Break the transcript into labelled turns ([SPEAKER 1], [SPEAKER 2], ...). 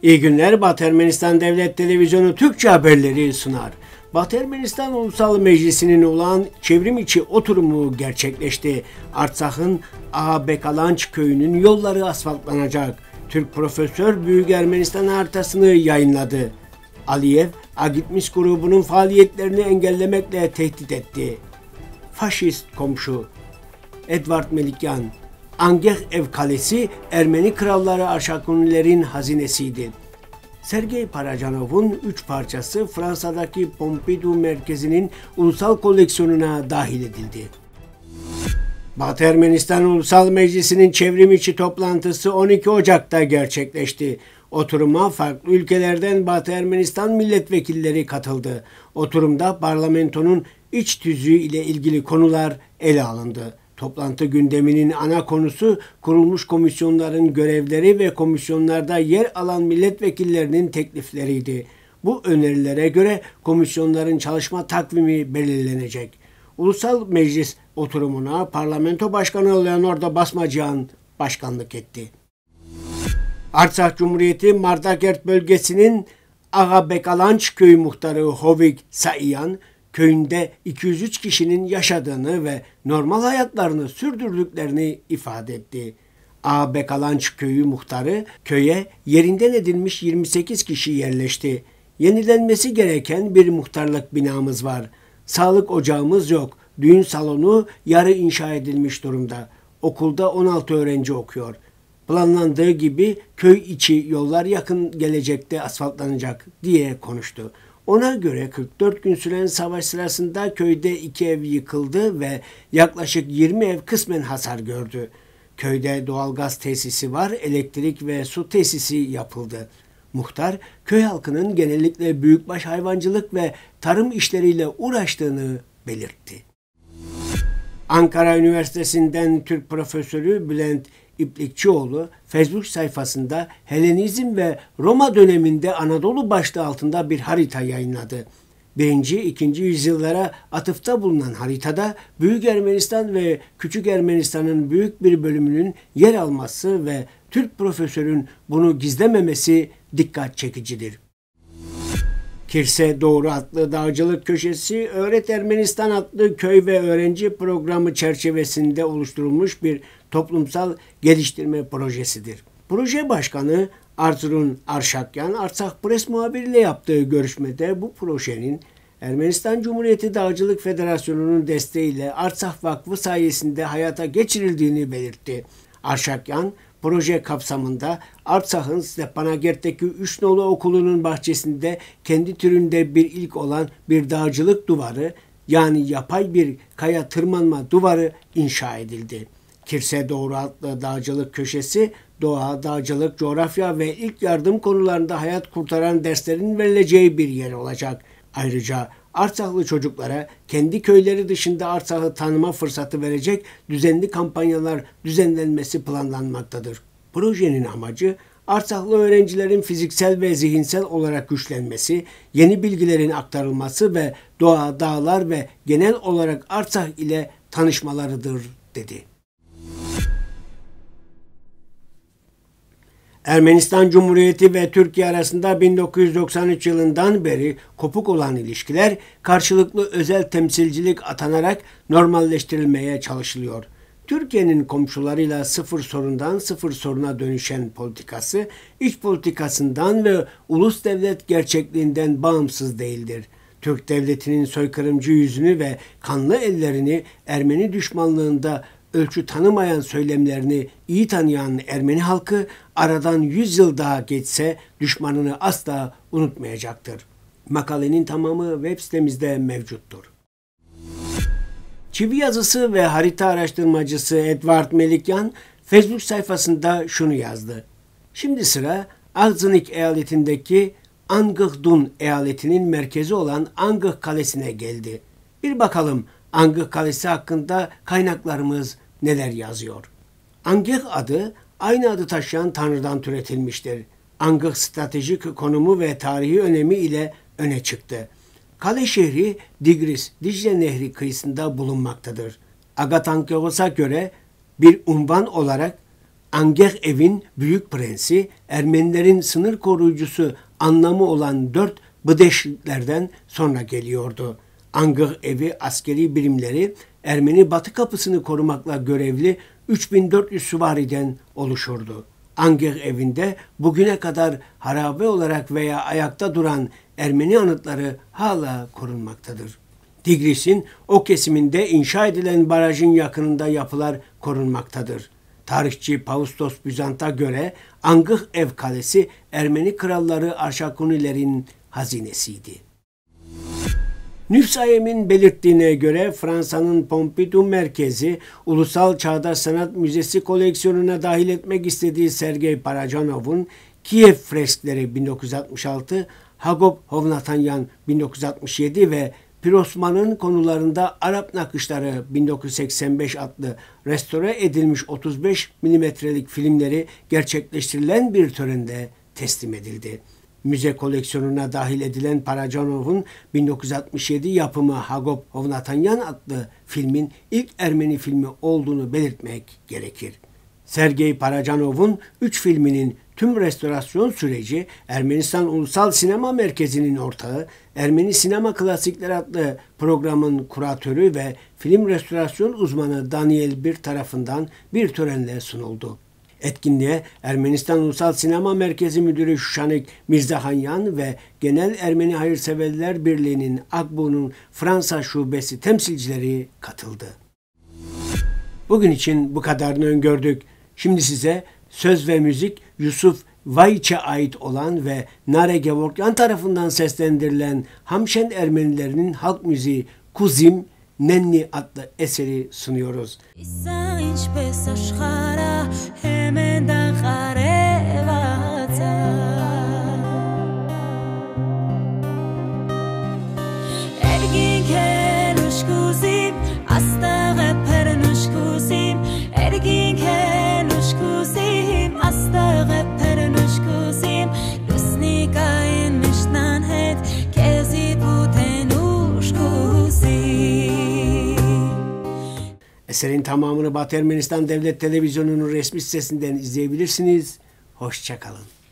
[SPEAKER 1] İyi günler, Batı Ermenistan Devlet Televizyonu Türkçe haberleri sunar. Batı Ermenistan Ulusal Meclisi'nin olan çevrim içi oturumu gerçekleşti. Artsak'ın Ağabekalanç köyünün yolları asfaltlanacak. Türk profesör Büyük Ermenistan haritasını yayınladı. Aliyev, Agitmis grubunun faaliyetlerini engellemekle tehdit etti. Faşist komşu Edvard Melikyan, Angeh Ev Kalesi Ermeni kralları Arşakunilerin hazinesiydi. Sergey Parajanov'un 3 parçası Fransa'daki Pompidou Merkezi'nin ulusal koleksiyonuna dahil edildi. Batı Ermenistan Ulusal Meclisi'nin çevrim içi toplantısı 12 Ocak'ta gerçekleşti. Oturuma farklı ülkelerden Batı Ermenistan milletvekilleri katıldı. Oturumda parlamentonun iç tüzüğü ile ilgili konular ele alındı. Toplantı gündeminin ana konusu kurulmuş komisyonların görevleri ve komisyonlarda yer alan milletvekillerinin teklifleriydi. Bu önerilere göre komisyonların çalışma takvimi belirlenecek. Ulusal Meclis oturumuna Parlamento Başkanı Leonardo Basmacian başkanlık etti. Artsakh Cumhuriyeti Mardakert bölgesinin Ağabekalanç köyü muhtarı Hovik Saiyan, köyünde 203 kişinin yaşadığını ve normal hayatlarını sürdürdüklerini ifade etti. Ağabekalanç köyü muhtarı köye yerinden edilmiş 28 kişi yerleşti. Yenilenmesi gereken bir muhtarlık binamız var. Sağlık ocağımız yok. Düğün salonu yarı inşa edilmiş durumda. Okulda 16 öğrenci okuyor. Planlandığı gibi köy içi yollar yakın gelecekte asfaltlanacak diye konuştu. Ona göre 44 gün süren savaş sırasında köyde 2 ev yıkıldı ve yaklaşık 20 ev kısmen hasar gördü. Köyde doğalgaz tesisi var, elektrik ve su tesisi yapıldı. Muhtar, köy halkının genellikle büyükbaş hayvancılık ve tarım işleriyle uğraştığını belirtti. Ankara Üniversitesi'nden Türk profesörü Bülent İplikçioğlu, Facebook sayfasında Helenizm ve Roma döneminde Anadolu başlığı altında bir harita yayınladı. 1. 2. yüzyıllara atıfta bulunan haritada Büyük Ermenistan ve Küçük Ermenistan'ın büyük bir bölümünün yer alması ve Türk profesörün bunu gizlememesi dikkat çekicidir. Kirse Doğru adlı dağcılık köşesi, Öğret Ermenistan adlı köy ve öğrenci programı çerçevesinde oluşturulmuş bir toplumsal geliştirme projesidir. Proje başkanı Arzurun Arşakyan, Artsakh Press muhabiriyle yaptığı görüşmede bu projenin Ermenistan Cumhuriyeti Dağcılık Federasyonu'nun desteğiyle Artsakh Vakfı sayesinde hayata geçirildiğini belirtti. Arşakyan, proje kapsamında Artsakh'ın Stepanakert'teki 3 nolu okulunun bahçesinde kendi türünde bir ilk olan bir dağcılık duvarı, yani yapay bir kaya tırmanma duvarı inşa edildi. Kirse Doğru adlı dağcılık köşesi, doğa, dağcılık, coğrafya ve ilk yardım konularında hayat kurtaran derslerin verileceği bir yer olacak. Ayrıca Artsaklı çocuklara kendi köyleri dışında Artsak'ı tanıma fırsatı verecek düzenli kampanyalar düzenlenmesi planlanmaktadır. Projenin amacı Artsaklı öğrencilerin fiziksel ve zihinsel olarak güçlenmesi, yeni bilgilerin aktarılması ve doğa, dağlar ve genel olarak Artsak ile tanışmalarıdır, dedi. Ermenistan Cumhuriyeti ve Türkiye arasında 1993 yılından beri kopuk olan ilişkiler karşılıklı özel temsilcilik atanarak normalleştirilmeye çalışılıyor. Türkiye'nin komşularıyla sıfır sorundan sıfır soruna dönüşen politikası, iç politikasından ve ulus devlet gerçekliğinden bağımsız değildir. Türk devletinin soykırımcı yüzünü ve kanlı ellerini, Ermeni düşmanlığında ölçü tanımayan söylemlerini iyi tanıyan Ermeni halkı aradan 100 yıl daha geçse düşmanını asla unutmayacaktır. Makalenin tamamı web sitemizde mevcuttur. Çivi yazısı ve harita araştırmacısı Edvard Melikyan Facebook sayfasında şunu yazdı. Şimdi sıra Agzınik eyaletindeki Angıhdun eyaletinin merkezi olan Angıh Kalesi'ne geldi. Bir bakalım Angıh Kalesi hakkında kaynaklarımız neler yazıyor? Angıh adı aynı adı taşıyan tanrıdan türetilmiştir. Angıh stratejik konumu ve tarihi önemi ile öne çıktı. Kale şehri Digris, Dicle Nehri kıyısında bulunmaktadır. Agatankeos'a göre bir unvan olarak Angehev'in Büyük Prensi, Ermenilerin sınır koruyucusu anlamı olan 4 Bıdeşliklerden sonra geliyordu. Angehev'i askeri birimleri Ermeni batı kapısını korumakla görevli 3400 süvariden oluşurdu. Angehev'inde bugüne kadar harabe olarak veya ayakta duran Ermeni anıtları hala korunmaktadır. Tigris'in o kesiminde inşa edilen barajın yakınında yapılar korunmaktadır. Tarihçi Paustos Byzant'a göre Angehv Kalesi Ermeni kralları Arşakunilerin hazinesiydi. Nüfsayem'in belirttiğine göre Fransa'nın Pompidou Merkezi, Ulusal Çağdaş Sanat Müzesi koleksiyonuna dahil etmek istediği Sergey Parajanov'un Kiev freskleri 1966, Hagop Hovnatanyan 1967 ve Pirosman'ın konularında Arap nakışları 1985 adlı restore edilmiş 35 milimetrelik filmleri gerçekleştirilen bir törende teslim edildi. Müze koleksiyonuna dahil edilen Parajanov'un 1967 yapımı Hagop Hovnatanyan adlı filmin ilk Ermeni filmi olduğunu belirtmek gerekir. Sergey Parajanov'un 3 filminin tüm restorasyon süreci Ermenistan Ulusal Sinema Merkezi'nin ortağı, Ermeni Sinema Klasikleri adlı programın kuratörü ve film restorasyon uzmanı Daniel Bir tarafından bir törenle sunuldu. Etkinliğe Ermenistan Ulusal Sinema Merkezi Müdürü Şuşanik Mirzahanyan ve Genel Ermeni Hayırseverler Birliği'nin Akbu'nun Fransa Şubesi temsilcileri katıldı. Bugün için bu kadarını öngördük. Şimdi size söz ve müzik Yusuf Vaiç'e ait olan ve Nare Gevorkyan tarafından seslendirilen Hamşen Ermenilerinin halk müziği Kuzim Nenni adlı eseri sunuyoruz. Eserin tamamını Batı Ermenistan Devlet Televizyonu'nun resmi sitesinden izleyebilirsiniz. Hoşça kalın.